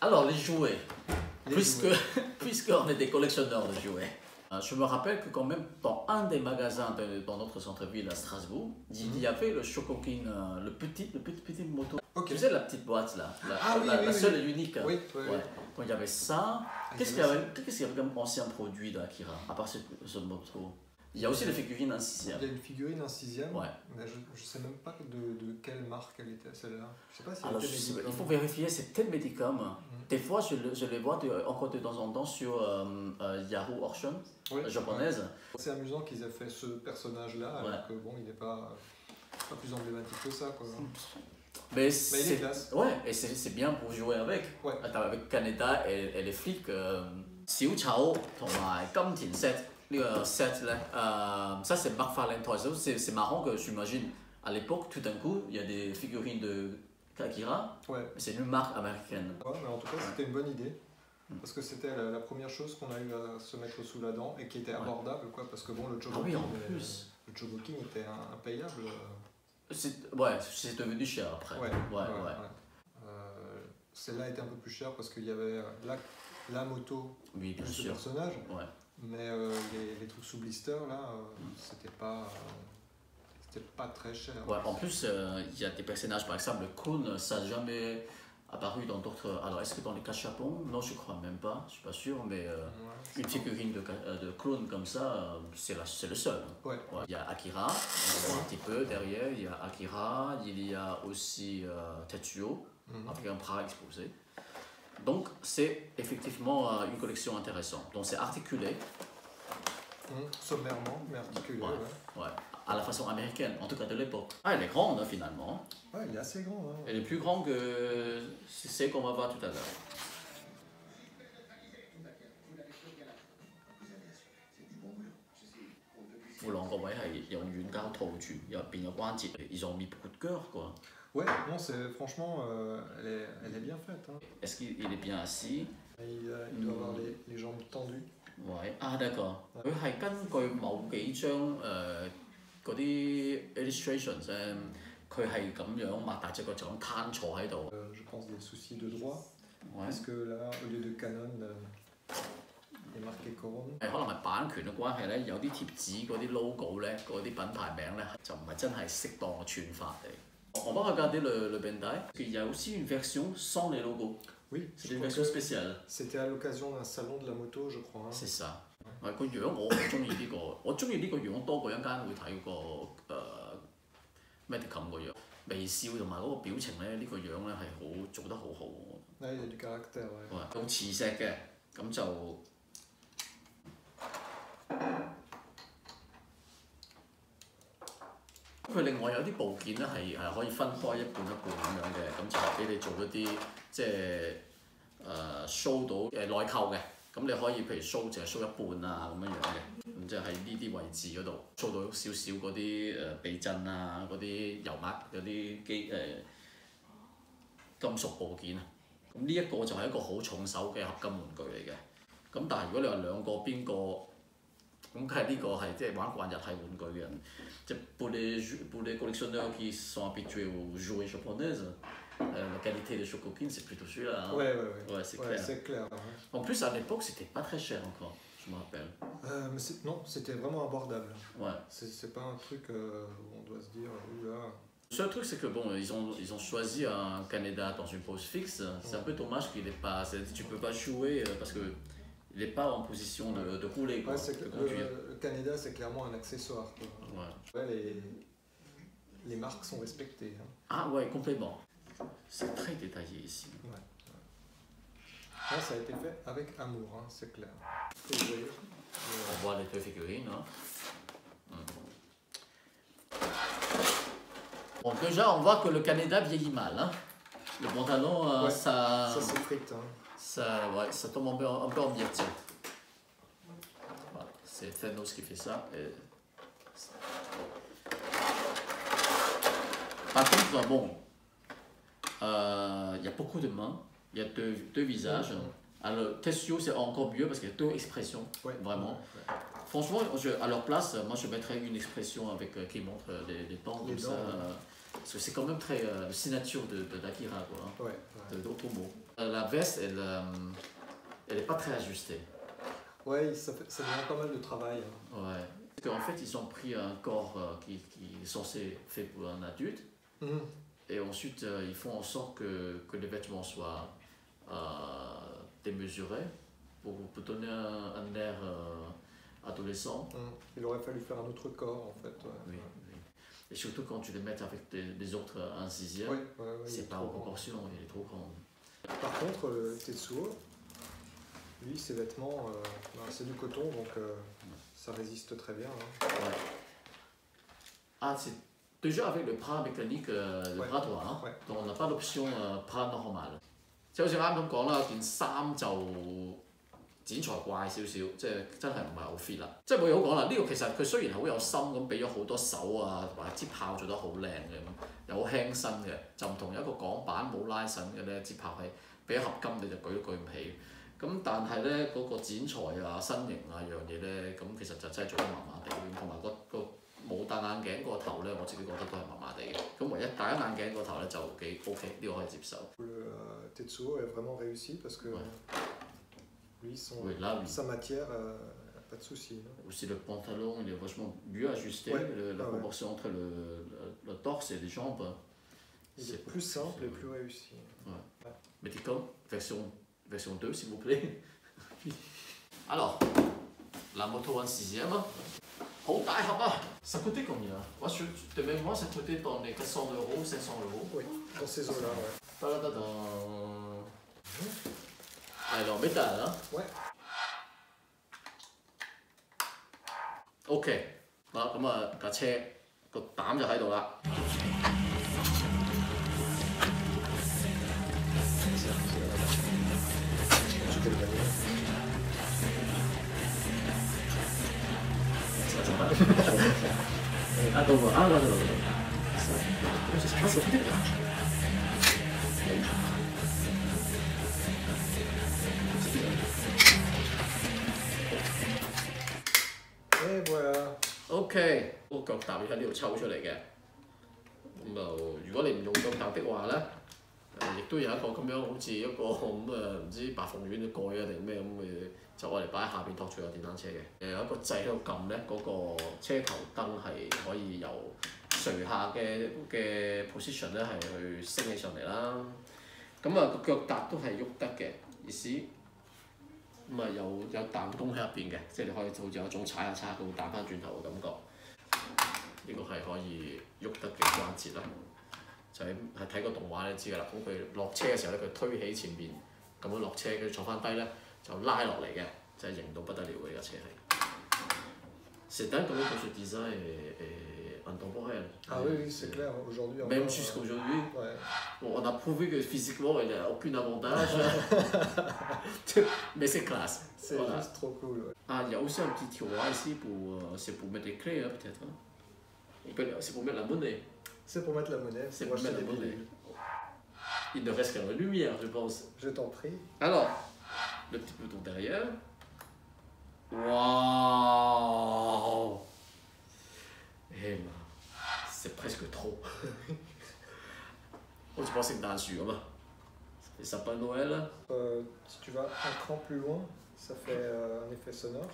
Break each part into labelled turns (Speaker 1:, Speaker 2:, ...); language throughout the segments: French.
Speaker 1: Alors, les jouets.
Speaker 2: Les
Speaker 1: Puisque,
Speaker 2: jouets.
Speaker 1: puisqu'on est des collectionneurs de jouets. Je me rappelle que quand même dans un des magasins dans notre centre-ville à Strasbourg, il y avait le Chocokin, le petit moto.
Speaker 2: Ok.
Speaker 1: Tu sais la petite boîte là,
Speaker 2: Ah oui, oui,
Speaker 1: la
Speaker 2: oui,
Speaker 1: seule
Speaker 2: oui.
Speaker 1: et l'unique.
Speaker 2: Oui, oui, oui.
Speaker 1: Ouais. Quand il y avait ça,
Speaker 2: Ah,
Speaker 1: qu'est-ce qu'il y avait comme ancien produit d'Akira, à part ce moto? Il y a aussi les figurines en
Speaker 2: Il y
Speaker 1: sixième.
Speaker 2: a une figurine, un sixième,
Speaker 1: Ouais.
Speaker 2: mais je ne sais même pas de quelle marque elle était celle-là. Je sais pas si elle
Speaker 1: Alors,
Speaker 2: était
Speaker 1: il
Speaker 2: Medicom.
Speaker 1: faut vérifier, c'est tel Medicom. Des fois, je les vois encore de temps en temps sur Yahoo Auction
Speaker 2: Oui,
Speaker 1: japonaise.
Speaker 2: ouais. C'est amusant qu'ils aient fait ce personnage-là, alors
Speaker 1: Ouais.
Speaker 2: que bon, il n'est pas plus emblématique que ça, quoi.
Speaker 1: Mais
Speaker 2: il est classe.
Speaker 1: Ouais, et c'est bien pour jouer avec.
Speaker 2: Ouais.
Speaker 1: Avec Kaneda et les flics. Xiao Chao et Kim Tian Set, le set là, ça c'est McFarlane Toys. C'est marrant que j'imagine à l'époque, tout d'un coup, il y a des figurines de Akira,
Speaker 2: Ouais.
Speaker 1: mais c'est une marque américaine.
Speaker 2: Ouais, mais en tout cas, c'était une bonne idée. Parce que c'était la première chose qu'on a eu à se mettre sous la dent et qui était abordable, quoi. Parce que bon, le
Speaker 1: Ah oui,
Speaker 2: Chogokin,
Speaker 1: en plus.
Speaker 2: le Chogokin était impayable.
Speaker 1: Ouais, c'est devenu cher après.
Speaker 2: Ouais.
Speaker 1: Ouais.
Speaker 2: Celle-là était un peu plus chère parce qu'il y avait la moto
Speaker 1: Oui, bien
Speaker 2: de ce
Speaker 1: sûr.
Speaker 2: personnage.
Speaker 1: Ouais.
Speaker 2: Mais les trucs sous blister, là, c'était pas très cher.
Speaker 1: Ouais, en plus, il y a des personnages, par exemple, le clone, ça n'a jamais apparu dans d'autres. Alors, est-ce que dans les cachapons? Non, je crois même pas, je suis pas sûr, mais une figurine de clone comme ça, c'est le seul.
Speaker 2: Ouais.
Speaker 1: Ouais. Il y a Akira, on voit un petit peu derrière, il y a Akira, il y a aussi Tetsuo, avec un bras exposé. Donc, c'est effectivement une collection intéressante. Donc, c'est articulé.
Speaker 2: Sommairement, mais articulé.
Speaker 1: Ouais. À la façon américaine, en tout cas de l'époque. Ah, elle est grande hein, finalement.
Speaker 2: Ouais, il est assez grand. Hein.
Speaker 1: Elle est plus grande que celle qu'on va voir tout à l'heure. 副朗個位係用軟膠套住，入邊有關節。Ils ont mis beaucoup de cœur quoi.
Speaker 2: Ouais, non, franchement, elle est bien faite. Hein.
Speaker 1: Est-ce qu'il est bien assis?
Speaker 2: Il doit avoir les jambes tendues.
Speaker 1: Ouais. Ah d'accord. 佢係根據某幾張嗰啲 illustrations 佢係咁樣擘大隻腳就咁攤坐喺度。
Speaker 2: Je pense des soucis de droit.
Speaker 1: Ouais.
Speaker 2: Parce que là, au lieu de Canon, il est marqué Corone.
Speaker 1: 可能係版權嘅關係咧，有啲貼紙嗰啲 logo 咧，嗰啲品牌名咧就唔係真係適當嘅串法嚟。On va regarder le Bandai. Il y a aussi une version sans les logos.
Speaker 2: Oui,
Speaker 1: c'est une version spéciale.
Speaker 2: C'était à l'occasion d'un salon de la moto, je crois. Hein.
Speaker 1: C'est ça. 個樣我好中意呢個，我中意呢個樣多過一間會睇個Medicom 個樣，微笑同埋嗰個表情咧，呢個樣咧係好做得好好。
Speaker 2: Là, il y a du caractère. Ouais.
Speaker 1: 用磁石嘅，咁就。佢另外有啲部件咧係可以分開一半咁樣嘅，咁就係俾你做一啲即係show 到內扣嘅，咁你可以譬如 show 淨係 show 一半啊咁樣嘅，咁即係喺呢啲位置嗰度 show 到少少嗰啲避震啊、嗰啲油墨、嗰啲金屬部件啊，咁呢一個就係一個好重手嘅合金玩具嚟嘅，咁但係如果你話兩個邊個？咁梗係呢個係即係玩慣日系玩具嘅人，即係pour les collectionneurs qui sont habitués aux jouets japonaises, la qualité des Chocokin c'est plutôt celui-là. Hein.
Speaker 2: Ouais,
Speaker 1: c'est
Speaker 2: clair. C'est clair.
Speaker 1: En plus à l'époque c'était pas très cher encore, je me rappelle.
Speaker 2: Mais non, c'était vraiment abordable.
Speaker 1: Ouais.
Speaker 2: C'est pas un truc où on doit se dire oula.
Speaker 1: Le seul truc c'est que bon ils ont choisi un Kaneda dans une pose fixe, c'est un peu dommage qu'il n'est pas, tu peux pas jouer parce que il n'est pas en position de rouler. Quoi,
Speaker 2: le Kaneda, c'est clairement un accessoire. Quoi.
Speaker 1: Ouais.
Speaker 2: Les marques sont respectées. Hein.
Speaker 1: Ah ouais, complètement. C'est très détaillé ici.
Speaker 2: Ouais. Là, ça a été fait avec amour, hein, c'est clair. Et vous voyez,
Speaker 1: on voit les deux figurines. Hein. Bon, déjà, on voit que le Kaneda vieillit mal. Hein. Le pantalon, ça
Speaker 2: s'effrite. Hein.
Speaker 1: Ça tombe un peu en miettes. Voilà, c'est Thanos qui fait ça. Par contre, bon, il y a beaucoup de mains, il y a deux visages. Alors, Tetsuo, c'est encore mieux parce qu'il y a deux expressions, vraiment. Franchement, à leur place, moi je mettrais une expression qui montre les dents comme ça. Parce que c'est quand même très signature d'Akira, quoi. De Otomo. La veste, elle n'est pas très ajustée.
Speaker 2: Ouais, ça demande pas mal de travail. Hein.
Speaker 1: Ouais. Parce qu'en fait, ils ont pris un corps qui est censé fait pour un adulte.
Speaker 2: Mhm.
Speaker 1: Et ensuite, ils font en sorte que les vêtements soient démesurés pour donner un air adolescent.
Speaker 2: Il aurait fallu faire un autre corps en fait. Ouais.
Speaker 1: Oui, oui. Et surtout quand tu les mets avec des autres un sixième, c'est pas en proportion, il est trop grand.
Speaker 2: Par contre, le Tetsuo, lui, ses vêtements, c'est du coton, donc ça résiste très bien. Hein.
Speaker 1: Ouais. Ah, c'est déjà avec le bras mécanique, le bras droit, hein? Donc on n'a pas l'option bras normal. 即係好似啱咁講啦，件衫就剪裁怪少少，即係真係唔係好 fit 啦。即係冇嘢好講啦。呢、個其實佢雖然好有心咁俾咗好多手啊，或者支炮做得好靚嘅咁，又好輕身嘅，就唔同有一個港版冇拉繩嘅咧，支炮係俾一合金你就舉都舉唔起。咁但係咧嗰個剪裁啊、身形啊樣嘢咧，咁其實就真係做得麻麻地，同埋個冇戴眼鏡個頭咧，我自己覺得都係麻麻地嘅。咁唯一戴咗眼鏡個頭咧就幾 OK， 呢個可以接受。
Speaker 2: Le Tetsuo est vraiment réussi parce que lui, sa matière, pas de souci.
Speaker 1: Aussi le pantalon, il est vachement mieux ajusté, la proportion entre le torse et les jambes.
Speaker 2: Il est plus simple et plus réussi.
Speaker 1: Ouais. Meticom, version 2 s'il vous plaît. Alors, la moto en 6e. 好大盒啊！Ça coûtait combien? Moi, de mémoire, ça coûtait dans les 400 €, 500 €.
Speaker 2: Oui, dans ces eaux-là, ouais.
Speaker 1: Alors, métal, hein?
Speaker 2: Ouais.
Speaker 1: OK， 咁啊架車個膽就喺度啦。啊，到啊，到。
Speaker 2: Et voilà.
Speaker 1: OK，個腳踏要喺呢度抽出嚟嘅。咁就如果你唔用腳踏的話咧，亦都有一個咁樣好似一個咁唔知白鳳丸嘅蓋啊定咩咁嘅，就愛嚟擺喺下邊托住個電單車嘅。有一個掣喺度撳咧，嗰個車頭燈係可以由垂下嘅 position 咧係去升起上嚟啦。咁啊個腳踏都係喐得嘅，意思。咁啊有彈弓喺入邊嘅，即係你可以好似有一種踩下佢會彈翻轉頭嘅感覺。呢個係可以喐得嘅關節啦。就係睇個動畫你知㗎啦。咁佢落車嘅時候咧，佢推起前邊咁樣落車，跟住坐翻低咧就拉落嚟嘅，就係型到不得了嘅呢架車係。C'est dingue comment que ce design est intemporel.
Speaker 2: Ah oui, c'est clair, aujourd'hui.
Speaker 1: Même jusqu'aujourd'hui, on a prouvé que physiquement il n'y a aucun avantage. Mais c'est classe.
Speaker 2: C'est juste trop cool. Ouais.
Speaker 1: Ah, il y a aussi un petit tiroir ici c'est pour mettre les clés hein, peut-être. Hein. C'est pour mettre la monnaie.
Speaker 2: C'est pour mettre la monnaie.
Speaker 1: C'est pour mettre la monnaie. Il ne reste qu'à la lumière, je pense.
Speaker 2: Je t'en prie.
Speaker 1: Alors, le petit bouton derrière. Waouh! Eh ben, c'est presque trop. Oh, tu penses que c'est dans le sud, hein? Les sapins de Noël.
Speaker 2: Si tu vas un cran plus loin, ça fait un effet sonore.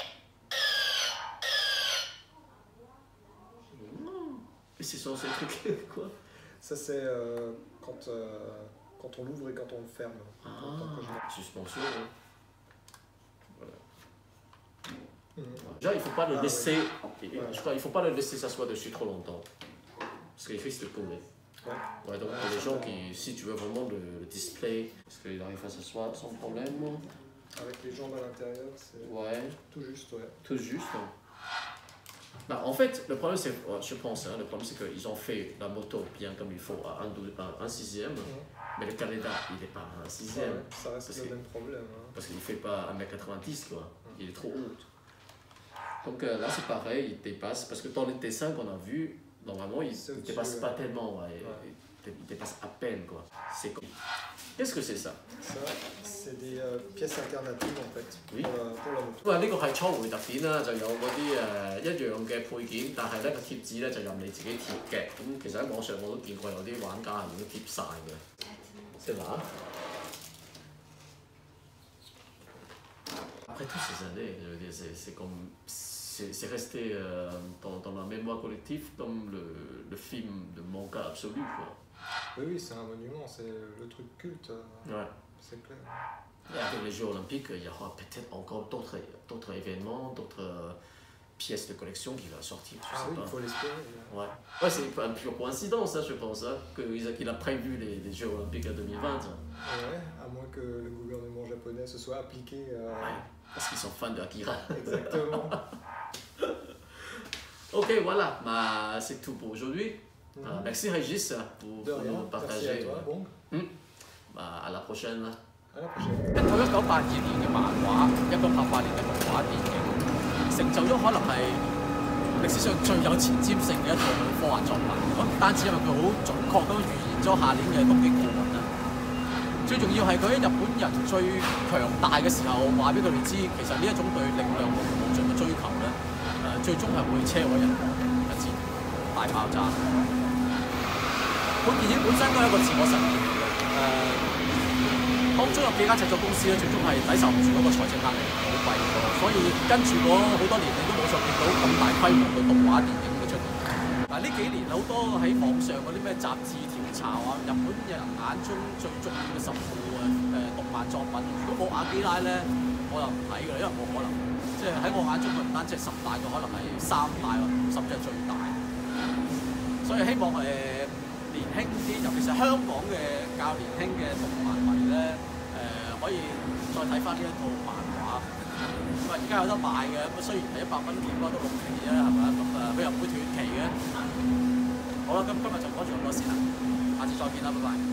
Speaker 1: Et c'est censé truc quoi?
Speaker 2: Ça c'est quand on l'ouvre et quand on le ferme.
Speaker 1: Ah, suspension. Hein. Voilà. Déjà, il ne faut pas le laisser. Je crois, il faut pas le laisser s'asseoir dessus trop longtemps, parce qu'il risque de tomber. Ouais, donc pour les gens qui, si tu veux vraiment le display, parce qu'il arrive à s'asseoir sans problème.
Speaker 2: Avec les jambes à l'intérieur, c'est tout juste,
Speaker 1: Tout juste. Bah, en fait, le problème c'est, je pense, hein, le problème c'est qu'ils ont fait la moto bien comme il faut à un sixième, mais le Canada il n'est pas un sixième.
Speaker 2: Ouais, ça reste le même problème. Hein.
Speaker 1: Parce qu'il ne fait pas 1m90 quoi, il est trop haut. Donc là c'est pareil, il dépasse, parce que dans les dessins qu'on a vus, normalement il ne dépasse pas tellement, il dépasse à peine quoi. C'est comme... Qu'est-ce que c'est ça?
Speaker 2: Ça, c'est des pièces alternatives en fait
Speaker 1: oui.
Speaker 2: pour la moto.
Speaker 1: 因為呢個係初回特典啦，就有嗰啲一樣嘅配件，但係咧個貼紙咧就任你自己貼嘅。咁其實喺網上我都見過有啲玩家係已經貼晒嘅。C'est là. après toutes ces années, je veux dire, c'est comme. C'est resté dans la mémoire collective comme le film de manga absolu, quoi.
Speaker 2: Oui, c'est un monument, c'est le truc culte,
Speaker 1: Ouais.
Speaker 2: c'est clair.
Speaker 1: Et avec les Jeux Olympiques, il y aura peut-être encore d'autres événements, d'autres pièces de collection qui vont sortir, je sais
Speaker 2: Oui,
Speaker 1: pas.
Speaker 2: il faut l'espérer.
Speaker 1: Ouais, c'est une pure coïncidence, hein, je pense, hein, qu'il a prévu les Jeux Olympiques en 2020.
Speaker 2: Ouais, à moins que le gouvernement japonais se soit appliqué à...
Speaker 1: Ouais, parce qu'ils sont fans de Akira.
Speaker 2: Exactement.
Speaker 1: Ok, voilà, c'est tout pour aujourd'hui. Merci Régis pour
Speaker 2: De rien,
Speaker 1: nous
Speaker 2: merci
Speaker 1: partager.
Speaker 2: à toi, bon,
Speaker 1: À la prochaine.
Speaker 2: à la prochaine.
Speaker 3: 一套1982年嘅漫畫，一個88年嘅動畫電影，成就咗可能係歷史上最有前瞻性嘅一套科幻作品。咁唔單止因為佢好準確咁預言咗下年嘅東京奧運啦，最重要係佢喺日本人最強大嘅時候話俾佢哋知，其實呢一種對力量無盡嘅追求咧，最終係會車毀人亡一戰大爆炸。套電影本身都係一個自我實現嚟嘅。當中有幾間製作公司咧，最終係抵受唔住嗰個財政壓力倒閉咗，所以跟住嗰好多年你都冇再見到咁大規模嘅動畫電影嘅出現。嗱呢幾年好多喺網上嗰啲咩雜誌調查啊，日本人眼中最重要嘅10部動漫作品，如果冇阿基拉咧，我就唔睇㗎啦，因為冇可能，即係喺我眼中佢唔單止係10大，佢可能係3大甚至係最大。所以希望年輕啲，尤其是香港嘅較年輕嘅動漫迷咧，可以再睇翻呢一套漫畫。咁而家有得賣嘅，咁雖然係100蚊件，不過都6期啫，係咪啊？咁佢又唔會斷期嘅。好啦，今日就講住咁多先啦，下次再見啦，拜拜。